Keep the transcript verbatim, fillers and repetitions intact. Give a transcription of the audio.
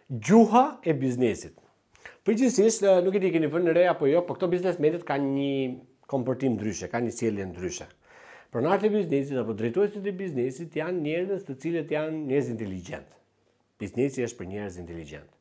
Gjuha e biznesit. Përgjithsisht, nuk e di keni vënë re apo jo, por këto biznesmenët kanë një komportim ndryshe, kanë një sjellje ndryshe. Pronarët e biznesit apo drejtuesit e biznesit janë njerëz të cilët janë njerëz inteligjent. Biznesi është për njerëz inteligjent.